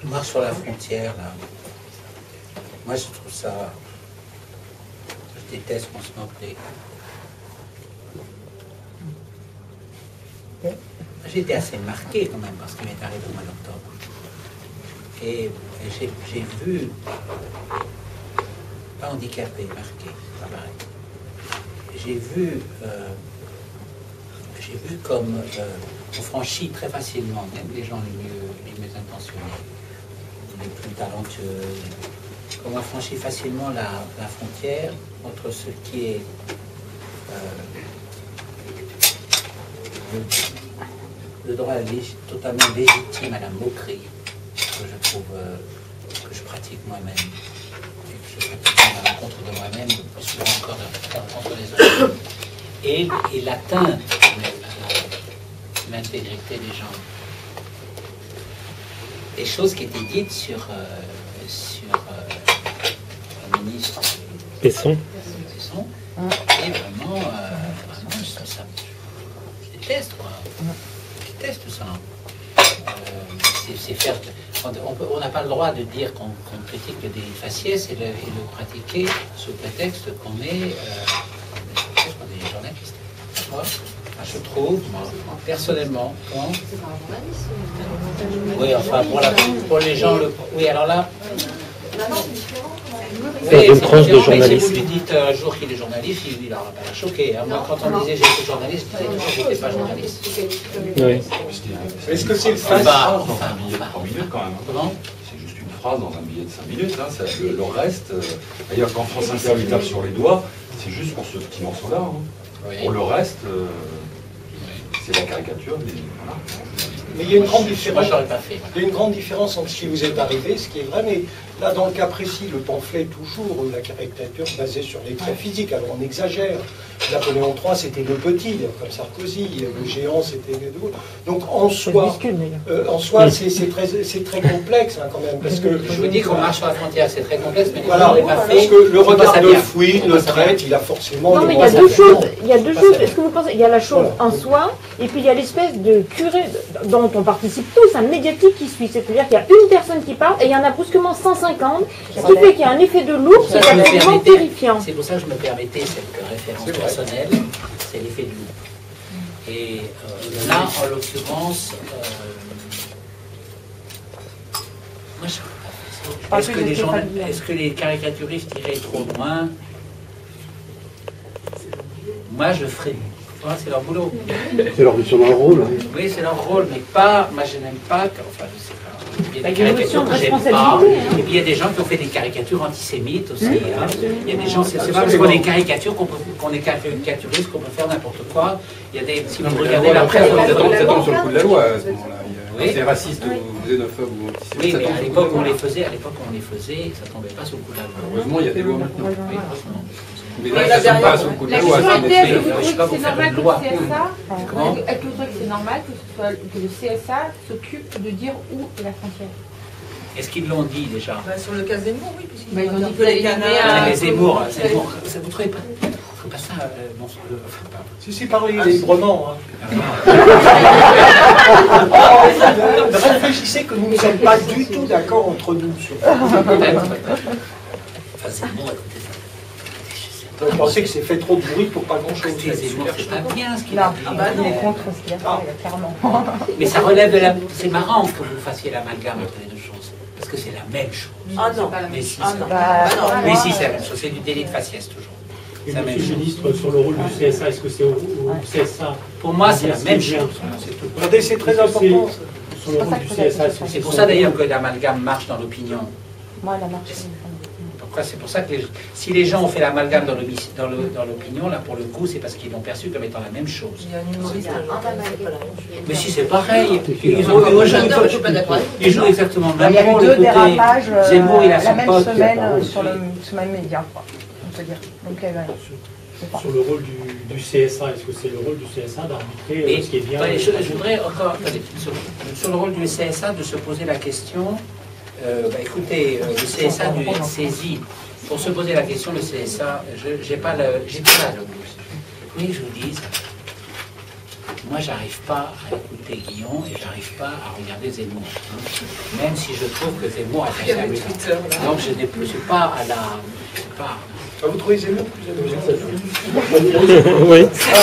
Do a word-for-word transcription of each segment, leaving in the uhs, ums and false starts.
On marche sur la frontière, là. Moi, je trouve ça... Je déteste qu'on se moque des... J'ai été assez marqué quand même par ce qui m'est arrivé au mois d'octobre. Et j'ai vu, pas handicapé, marqué, pas pareil. J'ai vu, euh, j'ai vu comme euh, on franchit très facilement, même les gens les mieux, les mieux intentionnés, les plus talentueux, comme on franchit facilement la, la frontière entre ce qui est euh, le, le droit lég, totalement légitime à la moquerie, que je trouve, euh, que je pratique moi-même, et que je pratique à la rencontre de moi-même, plus souvent encore à la rencontre des autres, et, et l'atteinte à l'intégrité des gens. Des choses qui étaient dites sur, euh, sur euh, le ministre Pesson. Pesson, et vraiment, euh, vraiment je, ça, je déteste, quoi. Je déteste tout ça. Euh, c'est faire... On n'a pas le droit de dire qu'on qu critique des faciès et de, et de pratiquer sous prétexte qu'on est, euh, qu est des journalistes. Moi, je trouve, moi, personnellement, quand... Oui, enfin, pour, la, pour les gens... Le... Oui, alors là... C'est une tranche de journaliste. Si vous lui dites un jour qu'il est journaliste, il n'aura pas choqué. Hein. Moi, quand on me disait j'étais journaliste, je disais que je n'étais pas journaliste. Oui. Est-ce que c'est le fait bah, dans un billet de trois minutes quand même? Comment? C'est juste une phrase dans un billet de cinq minutes. Hein. Ça, le, le reste, euh, d'ailleurs, quand France Inter lui tape sur les doigts, c'est juste pour ce petit morceau-là. Hein. Oui. Pour le reste, euh, c'est la caricature. Mais, voilà. Mais il y a une grande différence. Moi, pas fait, il y a une grande différence entre ce qui vous est arrivé, ce qui est vrai, mais là, dans le cas précis, le pamphlet, toujours, la caricature basée sur les traits physiques, alors on exagère. Napoléon trois, c'était le petit, comme Sarkozy, le géant, c'était les deux. Donc, en soi, euh, en soi, c'est très, très complexe, hein, quand même, parce que... Je vous dis qu'on marche sur la frontière, c'est très complexe, mais voilà, on pas parce fait, que le regard de fouille, le traite, il a forcément... Non, mais il y a deux choses, il y a deux choses, est-ce que vous pensez, il y a la chose en soi, et puis il y a l'espèce de curé dont on participe tous, un médiatique qui suit, c'est-à-dire qu'il y a une personne qui parle, et il y en a brusquement cent cinquante, ce qui fait qu'il y a un effet de lourd, c'est absolument terrifiant. C'est pour ça que je me permettais cette référence personnelle, c'est l'effet de lourd. Et euh, là, en l'occurrence, euh, moi je ne sais pas. Est-ce que, les gens, est-ce que les caricaturistes iraient trop loin? Moi, je ferais. Ouais, c'est leur boulot. C'est leur, leur rôle. Hein. Oui, c'est leur rôle, mais pas. Moi, je n'aime pas. Enfin, je sais pas. Il y a des caricatures que j'aime pas. Hein. Et puis il y a des gens qui ont fait des caricatures antisémites aussi. Mmh. Hein. Il y a des gens, c'est pas parce qu'on est caricature qu'on qu'on est caricaturiste qu'on peut faire n'importe quoi. Il y a des. Si vous regardez la presse, ça tombe sur le coup de la loi à ce moment-là. Oui. C'est raciste ou xénophobe ou antisémite. Oui, mais à l'époque on les faisait, à l'époque on les faisait, ça tombait pas sous le coup de la loi. Heureusement, il y a des lois maintenant. Oui, heureusement. Mais là, ça ne tombe pas sous le coup de la loi. Je sais pas vous faire une loi. Est-ce que vous trouvez que c'est normal que, ce soit, que le C S A s'occupe de dire où est la frontière? Est-ce qu'ils l'ont dit déjà? Bah, sur le cas Zemmour, oui, puisqu'ils bah, ont dit que les canards. Les Zemmour, Zemmour, ça vous trouvez pas? Pas ça, euh, non, euh, pas. Si, si, parlez librement. Hein. Réfléchissez que nous ne sommes pas du tout d'accord entre nous sur ça. Enfin, Zemmour, écoutez ça. Vous pensez que c'est fait trop de bruit pour pas grand-chose? Zemmour, c'est pas bien ce qu'il a dit. Ah bah non, il est contre ce qu'il a fait, clairement. Mais ça relève de la... C'est marrant que vous fassiez l'amalgame entre les deux choses. Parce que c'est la même chose. Ah non. Mais si, ah, c'est non. La... Ah, non. Mais si, c'est la même chose. C'est du délit de faciès, toujours. Et monsieur le ministre, sur le rôle du C S A, est-ce que c'est au, au C S A? Pour moi, c'est la même chose. Regardez, c'est très important. Sur le rôle du C S A, c'est pour ça d'ailleurs que l'amalgame marche dans l'opinion. Moi, la marche. C'est pour ça que les, si les gens ont fait l'amalgame dans l'opinion, le, là pour le coup, c'est parce qu'ils l'ont perçu comme étant la même chose. Il y a un humoriste. Mais si c'est pareil, ils, ont, ils, jouent, ils jouent exactement le même rôle. Il y a eu deux dérapages Zemmour, il a la même pote, semaine sur le même média, on peut dire. Donc, euh, sur le rôle du, du C S A, est-ce que c'est le rôle du C S A d'arbitrer euh, ce qui est bien? Attendez, je, je voudrais encore, attendez, sur, sur le rôle du C S A, de se poser la question. Euh, bah, écoutez, euh, le C S A dû être saisi. Pour se poser la question, le C S A, je n'ai pas le. J'ai pas là, le. Oui, je vous dis, moi, j'arrive pas à écouter Guillon et j'arrive pas à regarder Zemmour. Hein. Même si je trouve que Zemmour a fait amusant. Donc, je ne suis pas à la... Pas... Ah, vous trouvez Zemmour plus amusant? Oui.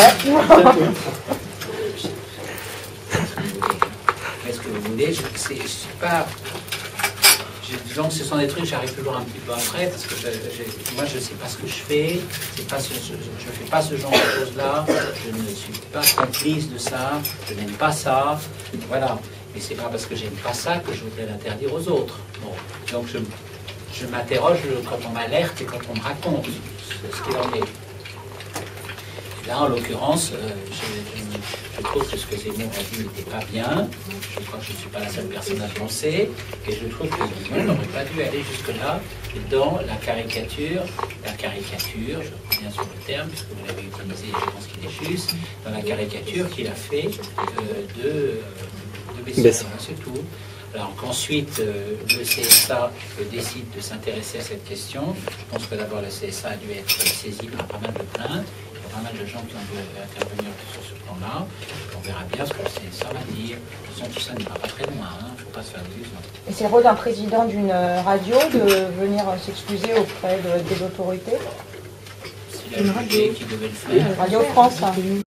Qu'est-ce que vous voulez? Je ne suis pas... Disons que ce sont des trucs, j'arrive toujours un petit peu après, parce que je, je, moi je ne sais pas ce que je fais, pas ce, je ne fais pas ce genre de choses-là, je ne suis pas complice de ça, je n'aime pas ça, voilà. Mais c'est pas parce que j'aime pas ça que je voudrais l'interdire aux autres. Bon. Donc je, je m'interroge quand on m'alerte et quand on me raconte ce, ce qu'il en est. Et là, en l'occurrence, euh, je, je, je trouve que ce que Zemmour a dit n'était pas bien. Je crois que je ne suis pas la seule personne à penser. Et je trouve que Zemmour n'aurait pas dû aller jusque-là dans la caricature. La caricature, je reviens sur le terme, puisque vous l'avez utilisé, je pense qu'il est juste, dans la caricature qu'il a fait euh, de, euh, de Besson. C'est tout. Alors qu'ensuite, euh, le C S A euh, décide de s'intéresser à cette question. Je pense que d'abord, le C S A a dû être saisi par pas mal de plaintes. Pas mal de gens qui ont dû intervenir sur ce plan-là. On verra bien ce que c'est ça va dire. De toute façon, tout ça ne va pas très loin. Il ne faut pas se faire d'illusions. Et c'est le rôle d'un président d'une radio de venir s'excuser auprès de, des autorités? C'est la radio qui devait le faire. Radio France. Hein.